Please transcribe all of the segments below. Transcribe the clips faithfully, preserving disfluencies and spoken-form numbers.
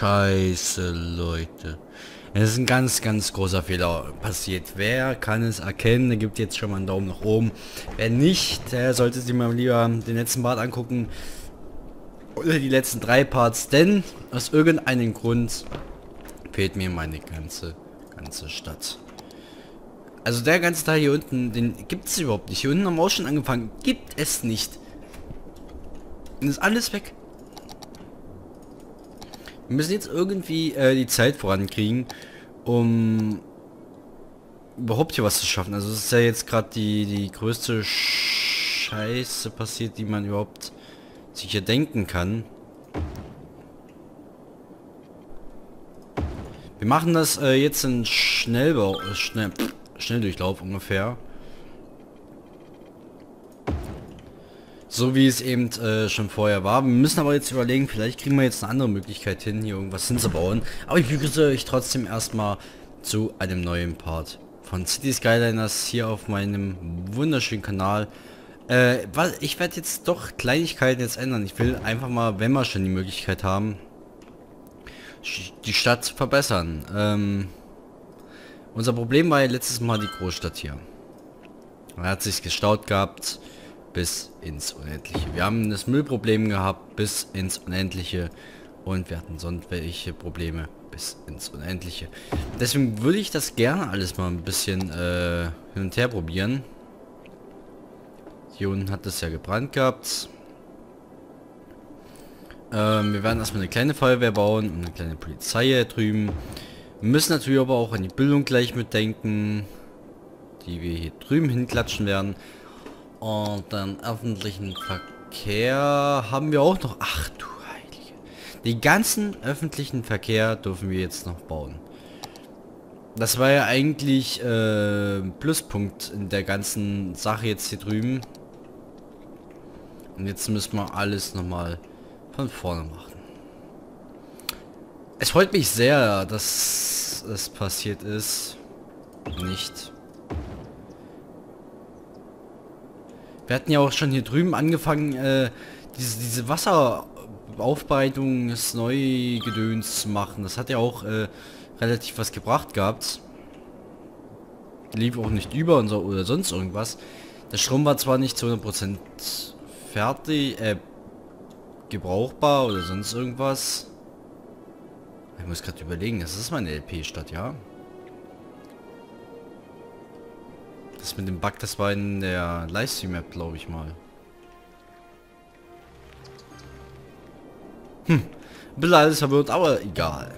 Scheiße, Leute. Es ist ein ganz, ganz großer Fehler passiert. Wer kann es erkennen? Der gibt jetzt schon mal einen Daumen nach oben. Wer nicht, der sollte sich mal lieber den letzten Part angucken. Oder die letzten drei Parts. Denn aus irgendeinem Grund fehlt mir meine ganze, ganze Stadt. Also der ganze Teil hier unten, den gibt es überhaupt nicht. Hier unten haben wir auch schon angefangen. Gibt es nicht. Und ist alles weg. Wir müssen jetzt irgendwie äh, die Zeit vorankriegen, um überhaupt hier was zu schaffen. Also es ist ja jetzt gerade die, die größte Scheiße passiert, die man überhaupt sich hier denken kann. Wir machen das äh, jetzt in Schnellbau, äh, schnell, pff, Schnelldurchlauf ungefähr. So wie es eben äh, schon vorher war. Wir müssen aber jetzt überlegen, vielleicht kriegen wir jetzt eine andere Möglichkeit hin, hier irgendwas hinzubauen. Aber ich begrüße euch trotzdem erstmal zu einem neuen Part von City Skyliners hier auf meinem wunderschönen Kanal. Äh, weil ich werde jetzt doch Kleinigkeiten jetzt ändern. Ich will einfach mal, wenn wir schon die Möglichkeit haben, die Stadt verbessern. Ähm, unser Problem war ja letztes Mal die Großstadt hier. Da hat sich gestaut gehabt bis ins Unendliche. Wir haben das Müllproblem gehabt bis ins Unendliche und wir hatten sonst welche Probleme bis ins Unendliche. Deswegen würde ich das gerne alles mal ein bisschen äh, hin und her probieren. Hier unten hat es ja gebrannt gehabt. Ähm, wir werden erstmal eine kleine Feuerwehr bauen und eine kleine Polizei hier drüben. Wir müssen natürlich aber auch an die Bildung gleich mitdenken, die wir hier drüben hinklatschen werden. Und dann öffentlichen Verkehr haben wir auch noch. Ach du Heilige. Den ganzen öffentlichen Verkehr dürfen wir jetzt noch bauen. Das war ja eigentlich äh, Pluspunkt in der ganzen Sache jetzt hier drüben. Und jetzt müssen wir alles nochmal von vorne machen. Es freut mich sehr, dass es passiert ist. Nicht. Wir hatten ja auch schon hier drüben angefangen, äh, diese, diese Wasseraufbereitung, das Neugedöns zu machen. Das hat ja auch äh, relativ was gebracht gehabt. Lief auch nicht über und so, oder sonst irgendwas. Der Strom war zwar nicht zu hundert Prozent fertig, äh, gebrauchbar oder sonst irgendwas. Ich muss gerade überlegen, das ist meine L P-Stadt, ja? Das mit dem Bug, das war in der Livestream-App, glaube ich mal. Hm, ein bisschen alles verwirrt, aber egal.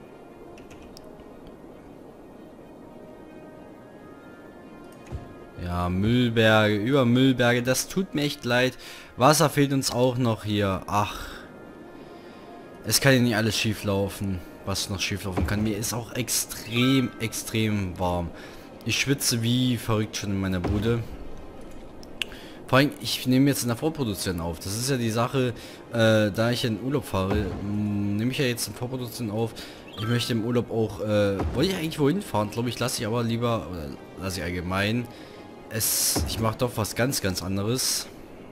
Ja, Müllberge, über Müllberge, das tut mir echt leid. Wasser fehlt uns auch noch hier. Ach, es kann ja nicht alles schief laufen, was noch schief laufen kann. Mir ist auch extrem, extrem warm. Ich schwitze wie verrückt schon in meiner Bude. Vor allem, ich nehme jetzt in der Vorproduktion auf. Das ist ja die Sache, äh, da ich in Urlaub fahre, nehme ich ja jetzt in Vorproduktion auf. Ich möchte im Urlaub auch, äh, wollte ich eigentlich wohin fahren? Glaube ich, lasse ich aber lieber, oder lasse ich allgemein. Es, ich mache doch was ganz, ganz anderes.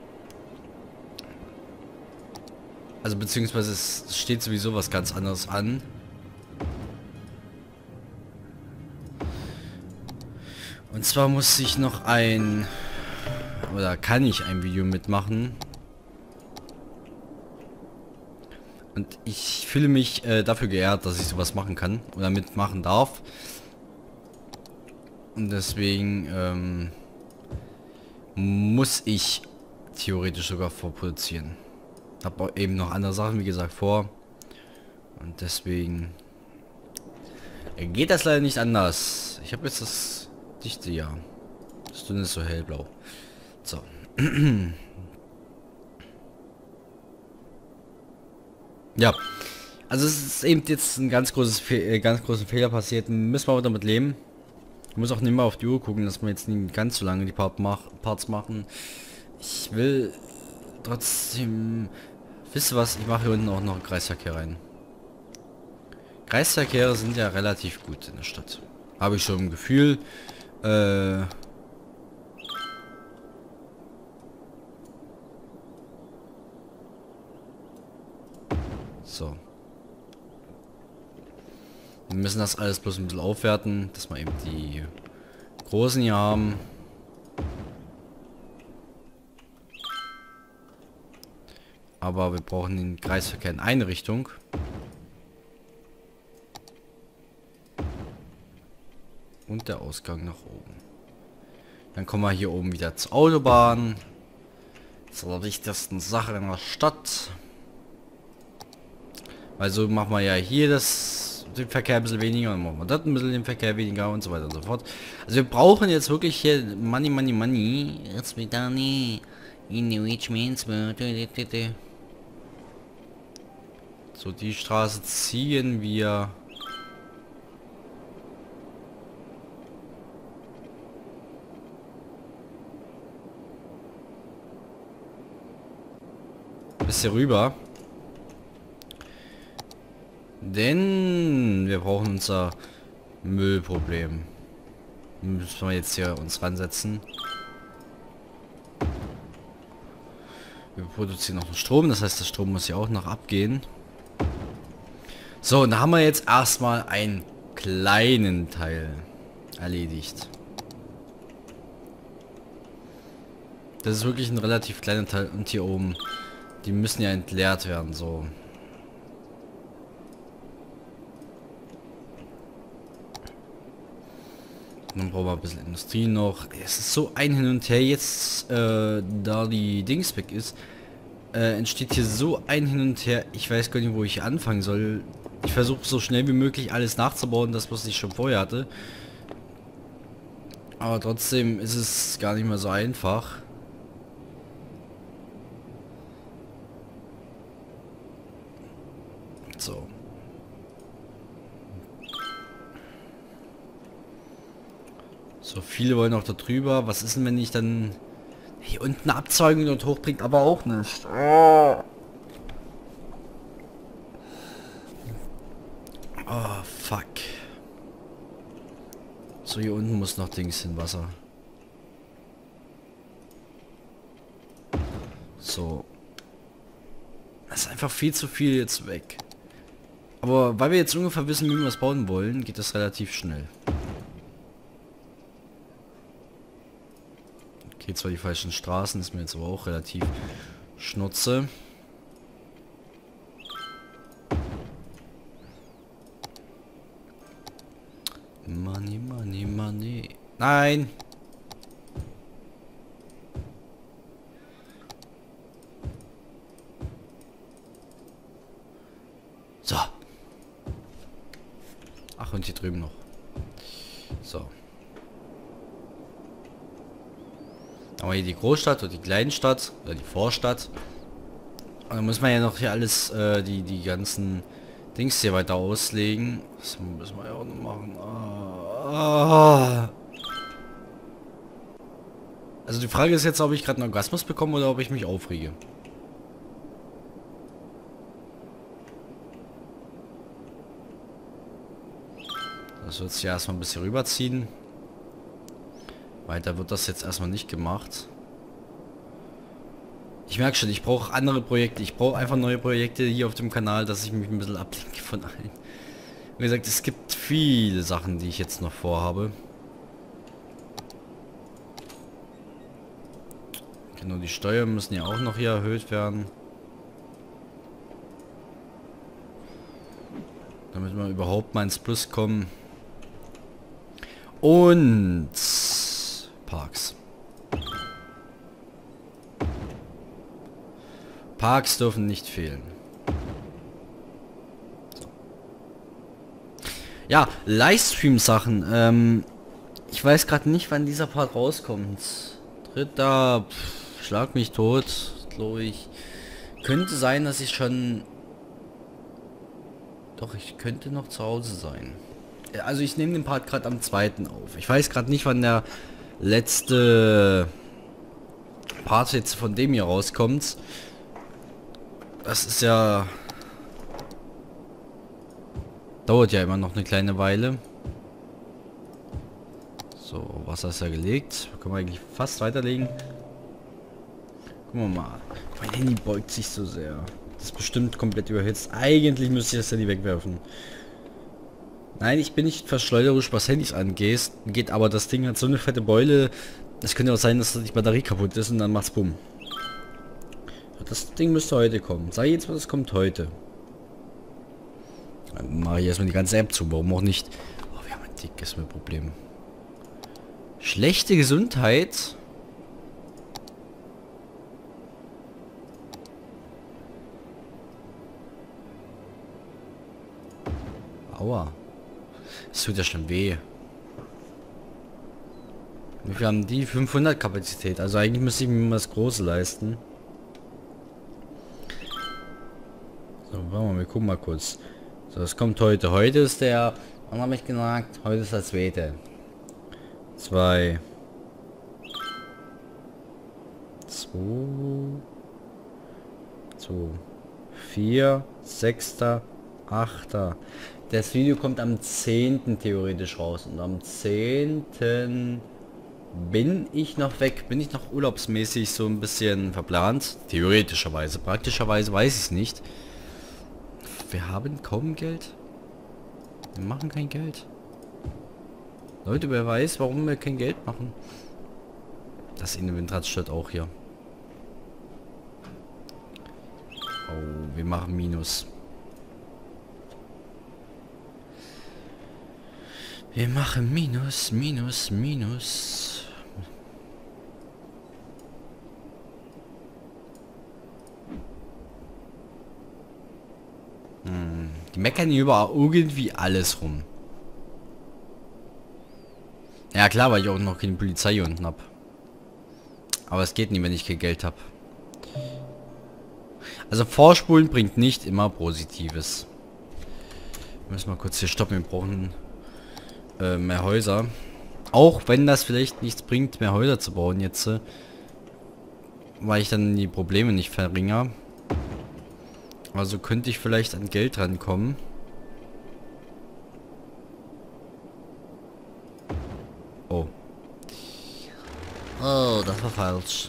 Also beziehungsweise es steht sowieso was ganz anderes an. Und zwar muss ich noch ein, oder kann ich ein Video mitmachen. Und ich fühle mich äh, dafür geehrt, dass ich sowas machen kann oder mitmachen darf. Und deswegen ähm, muss ich theoretisch sogar vorproduzieren. Habe eben noch andere Sachen, wie gesagt, vor. Und deswegen geht das leider nicht anders. Ich habe jetzt das dichte ja. Das dünne ist so hellblau. So. Ja. Also es ist eben jetzt ein ganz großes Fe äh, ganz großen Fehler passiert. Müssen wir aber damit leben. Ich muss auch nicht mehr auf die Uhr gucken, dass wir jetzt nicht ganz so lange die Part mach Parts machen. Ich will trotzdem... Wisst ihr was? Ich mache hier unten auch noch Kreisverkehr rein. Kreisverkehre sind ja relativ gut in der Stadt. Habe ich schon ein Gefühl. Äh... So. Wir müssen das alles bloß ein bisschen aufwerten, dass wir eben die großen hier haben. Aber wir brauchen den Kreisverkehr in eine Richtung. Und der Ausgang nach oben. Dann kommen wir hier oben wieder zur Autobahn. Zur wichtigsten Sache in der Stadt. Weil so machen wir ja hier das, den Verkehr ein bisschen weniger und machen wir dort ein bisschen den Verkehr weniger und so weiter und so fort. Also wir brauchen jetzt wirklich hier Money, Money, Money. Jetzt mit Danny. In the rich man's world. So, die Straße ziehen wir. Bis hier rüber. Denn wir brauchen unser Müllproblem. Müssen wir jetzt hier uns ransetzen. Wir produzieren noch Strom, das heißt, der Strom muss ja auch noch abgehen. So, und da haben wir jetzt erstmal einen kleinen Teil erledigt. Das ist wirklich ein relativ kleiner Teil. Und hier oben, die müssen ja entleert werden, so. Dann brauchen wir ein bisschen Industrie noch. Es ist so ein Hin und Her jetzt, äh, da die Dings weg ist, äh, entsteht hier so ein Hin und Her. Ich weiß gar nicht, wo ich anfangen soll. Ich versuche so schnell wie möglich alles nachzubauen, das was ich schon vorher hatte. Aber trotzdem ist es gar nicht mehr so einfach. So. So, viele wollen auch da drüber. Was ist denn, wenn ich dann hier unten Abzeugung dort hochbringt, aber auch nicht. Oh. Oh, fuck. So, hier unten muss noch Dings hin, Wasser. So. Das ist einfach viel zu viel jetzt weg. Aber weil wir jetzt ungefähr wissen, wie wir es bauen wollen, geht das relativ schnell. Okay, zwar die falschen Straßen, ist mir jetzt aber auch relativ schnutze. Money, money, money. Nein! So. Ach, und hier drüben noch. So. Aber hier die Großstadt oder die Kleinstadt oder die Vorstadt. Und dann muss man ja noch hier alles, äh, die, die ganzen Dings hier weiter auslegen. Das müssen wir ja auch noch machen. Ah. Also die Frage ist jetzt, ob ich gerade einen Orgasmus bekomme oder ob ich mich aufrege. Das wird sich ja erstmal ein bisschen rüberziehen. Weiter wird das jetzt erstmal nicht gemacht. Ich merke schon, ich brauche andere Projekte. Ich brauche einfach neue Projekte hier auf dem Kanal, dass ich mich ein bisschen ablenke von allen. Wie gesagt, es gibt viele Sachen, die ich jetzt noch vorhabe. Genau, die Steuern müssen ja auch noch hier erhöht werden. Damit wir überhaupt mal ins Plus kommen. Und Parks. Parks dürfen nicht fehlen. So. Ja, Livestream-Sachen. Ähm, ich weiß gerade nicht, wann dieser Part rauskommt. Dritter, pff, schlag mich tot, glaube ich. Könnte sein, dass ich schon... Doch, ich könnte noch zu Hause sein. Also ich nehme den Part gerade am zweiten auf. Ich weiß gerade nicht, wann der letzte Part jetzt von dem hier rauskommt. Das ist ja... Dauert ja immer noch eine kleine Weile. So, Wasser ist ja gelegt. Können wir eigentlich fast weiterlegen. Gucken wir mal. Mein Handy beugt sich so sehr. Das ist bestimmt komplett überhitzt. Eigentlich müsste ich das Handy wegwerfen. Nein, ich bin nicht verschleuderisch, was Handys angeht, geht, aber das Ding hat so eine fette Beule. Es könnte auch sein, dass die Batterie kaputt ist und dann macht's bumm. Das Ding müsste heute kommen. Sag jetzt, was es kommt heute. Dann mache ich erstmal die ganze App zu. Warum auch nicht? Oh, wir haben ein dickes Problem. Schlechte Gesundheit. Aua. Es tut ja schon weh. Wie viel haben die? fünfhundert Kapazität. Also eigentlich müsste ich mir mal das Große leisten. So, warte mal, wir gucken mal kurz. So, es kommt heute. Heute ist der... Wann habe ich gesagt? Heute ist der zweite. Zwei. Zwei. Zwei. Vier. Sechster. Achter. Das Video kommt am zehnten theoretisch raus. Und am zehnten bin ich noch weg. Bin ich noch urlaubsmäßig so ein bisschen verplant. Theoretischerweise. Praktischerweise weiß ich es nicht. Wir haben kaum Geld. Wir machen kein Geld. Leute, wer weiß, warum wir kein Geld machen. Das Inventar steht auch hier. Oh, wir machen Minus. Wir machen Minus, Minus, Minus. Hm. Die meckern hier über irgendwie alles rum. Ja klar, weil ich auch noch keine Polizei hier unten hab. Aber es geht nie, wenn ich kein Geld habe. Also Vorspulen bringt nicht immer Positives. Wir müssen mal kurz hier stoppen. Wir brauchen äh, mehr Häuser. Auch wenn das vielleicht nichts bringt, mehr Häuser zu bauen jetzt. Äh, weil ich dann die Probleme nicht verringere. Also könnte ich vielleicht an Geld rankommen. Oh. Oh, das war falsch.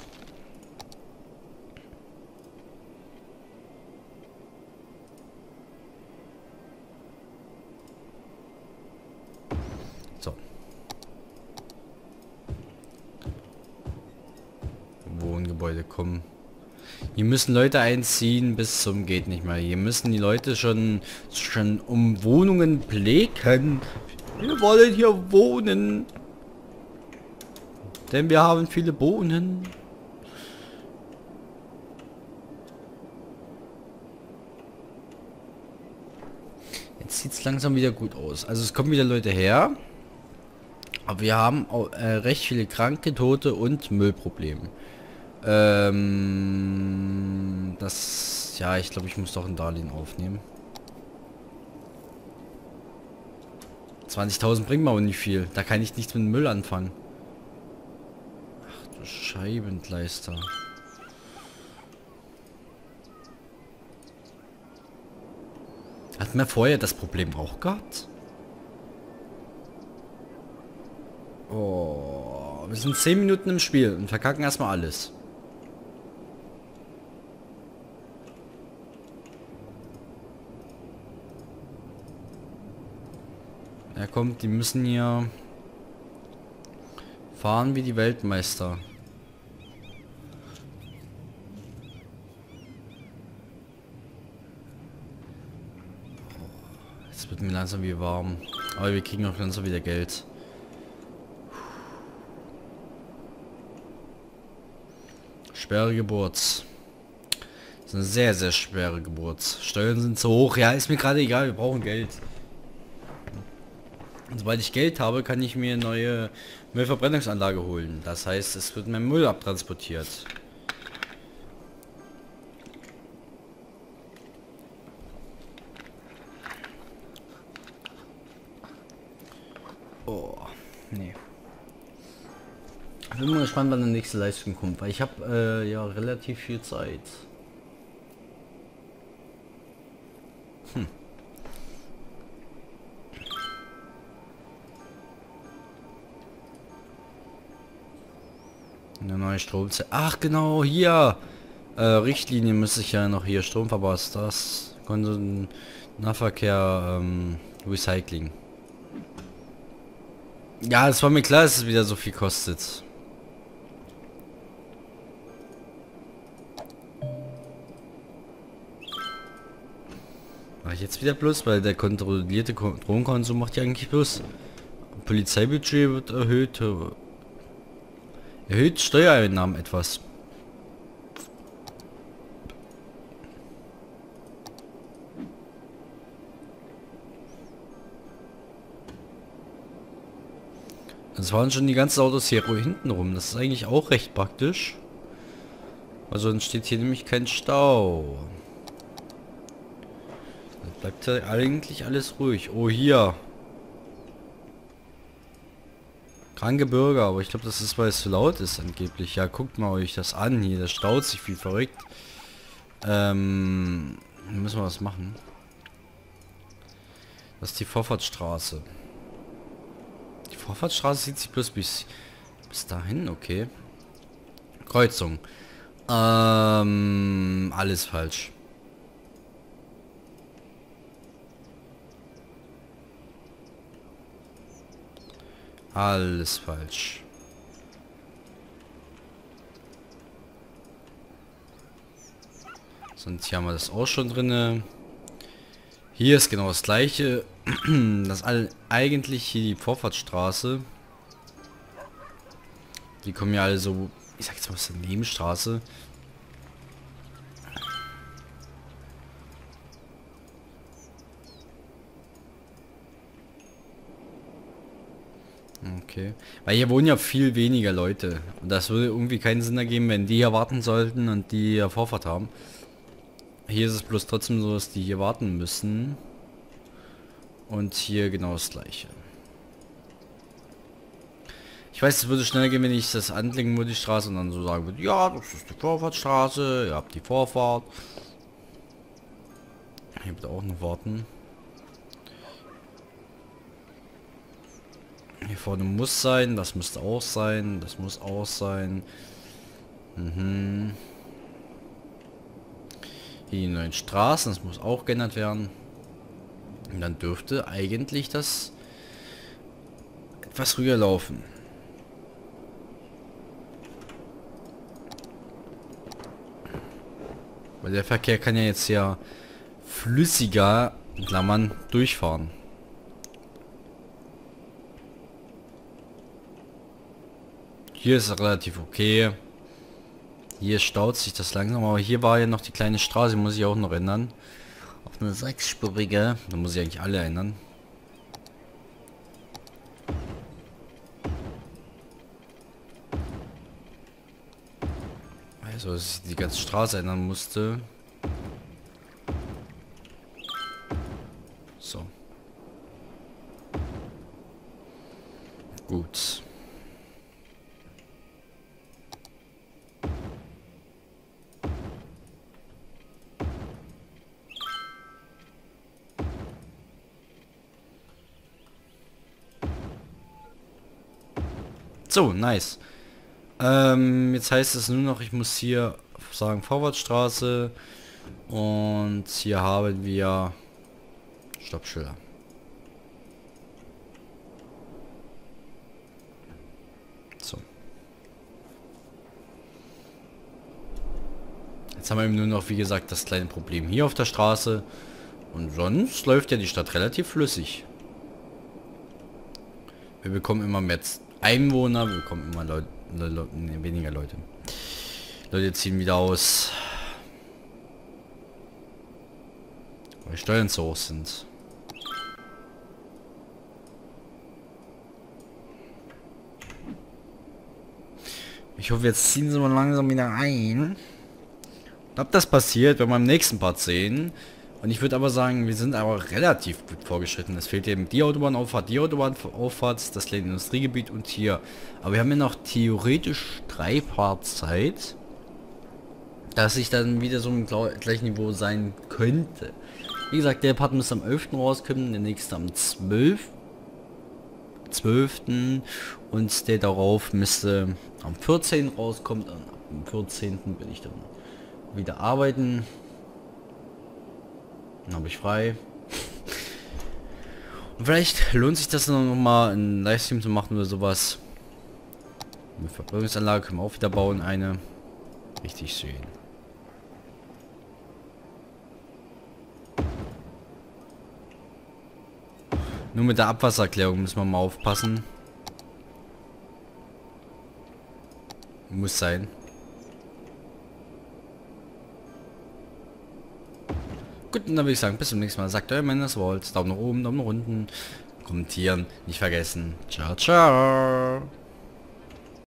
So. Wohngebäude kommen. Hier müssen Leute einziehen bis zum geht nicht mehr. Hier müssen die Leute schon schon um Wohnungen pflegen. Wir wollen hier wohnen. Denn wir haben viele Bohnen. Jetzt sieht es langsam wieder gut aus. Also es kommen wieder Leute her. Aber wir haben auch, äh, recht viele Kranke, Tote und Müllprobleme. Ähm, das... Ja, ich glaube, ich muss doch ein Darlehen aufnehmen. zwanzigtausend bringt mir aber nicht viel. Da kann ich nichts mit Müll anfangen. Ach du Scheibentleister. Hatten wir vorher das Problem auch gehabt? Oh, wir sind zehn Minuten im Spiel und verkacken erstmal alles. Ja, kommt, die müssen hier fahren wie die Weltmeister. Jetzt wird mir langsam wie warm. Aber wir kriegen auch langsam wieder Geld. Schwere Geburt. Das ist eine sehr, sehr schwere Geburt. Steuern sind zu hoch. Ja, ist mir gerade egal. Wir brauchen Geld. Und sobald ich Geld habe, kann ich mir eine neue Müllverbrennungsanlage holen. Das heißt, es wird mein Müll abtransportiert. Oh, nee. Ich bin mal gespannt, wann die nächste Leistung kommt, weil ich habe äh, ja relativ viel Zeit. Hm. Eine neue Stromzelle. Ach genau, hier. Äh, Richtlinie müsste ich ja noch hier. Stromverbrauch, das. Nahverkehr, ähm, Recycling. Ja, es war mir klar, dass es wieder so viel kostet. Mach ich jetzt wieder bloß, weil der kontrollierte Ko- Drogenkonsum macht ja eigentlich bloß. Polizeibudget wird erhöht. äh, Erhöht Steuereinnahmen etwas. Das waren schon die ganzen Autos hier hinten rum. Das ist eigentlich auch recht praktisch. Also dann steht hier nämlich kein Stau. Dann bleibt ja eigentlich alles ruhig. Oh, hier. Kranke Bürger, aber ich glaube, das ist, weil es zu laut ist angeblich. Ja, guckt mal euch das an hier. Das staut sich viel verrückt. Ähm, müssen wir was machen. Das ist die Vorfahrtsstraße. Die Vorfahrtsstraße sieht sich bloß bis, bis dahin, okay. Kreuzung. Ähm, alles falsch. Alles falsch. Sonst hier haben wir das auch schon drinne. Hier ist genau das gleiche. Das ist all, eigentlich hier die Vorfahrtsstraße. Die kommen ja alle so, ich sag jetzt mal, was ist eine Nebenstraße. Okay. Weil hier wohnen ja viel weniger Leute. Und das würde irgendwie keinen Sinn ergeben, wenn die hier warten sollten und die ja Vorfahrt haben. Hier ist es bloß trotzdem so, dass die hier warten müssen. Und hier genau das gleiche. Ich weiß, es würde schneller gehen, wenn ich das anlegen würde, die Straße, und dann so sagen würde, ja, das ist die Vorfahrtsstraße, ihr habt die Vorfahrt. Hier bitte auch noch warten. Hier vorne muss sein, das müsste auch sein, das muss auch sein. Mhm. Hier die neuen Straßen, das muss auch geändert werden. Und dann dürfte eigentlich das etwas ruhiger laufen. Weil der Verkehr kann ja jetzt ja flüssiger, in Klammern, durchfahren. Hier ist es relativ okay. Hier staut sich das langsam, aber hier war ja noch die kleine Straße, die muss ich auch noch ändern. Auf eine sechsspurige, da muss ich eigentlich alle ändern. Also, dass ich die ganze Straße ändern musste. So. Gut. So, nice. Ähm, jetzt heißt es nur noch, ich muss hier sagen Vorwärtsstraße und hier haben wir Stoppschilder. So. Jetzt haben wir eben nur noch, wie gesagt, das kleine Problem hier auf der Straße und sonst läuft ja die Stadt relativ flüssig. Wir bekommen immer mehr Einwohner, wir bekommen immer Leute, Le Le nee, weniger Leute. Leute ziehen wieder aus, weil Steuern zu hoch sind. Ich hoffe, jetzt ziehen sie mal langsam wieder ein. Ob das passiert, wenn wir im nächsten Part sehen. Und ich würde aber sagen, wir sind aber relativ gut vorgeschritten. Es fehlt eben die Autobahnauffahrt, die Autobahnauffahrt, das kleine Industriegebiet und hier. Aber wir haben ja noch theoretisch drei Partzeit, dass ich dann wieder so im gleichen Niveau sein könnte. Wie gesagt, der Part müsste am elften rauskommen, der nächste am zwölften zwölften und der darauf müsste am vierzehnten rauskommen. Und am vierzehnten bin ich dann wieder arbeiten. Dann habe ich frei. Vielleicht lohnt sich das noch mal einen Livestream zu machen oder sowas. Eine Verbrennungsanlage können wir auch wieder bauen, eine. Richtig schön. Nur mit der Abwasserklärung müssen wir mal aufpassen. Muss sein. Gut, dann würde ich sagen, bis zum nächsten Mal. Sagt euer Mann das Wort. Daumen nach oben, Daumen nach unten. Kommentieren, nicht vergessen. Ciao, ciao.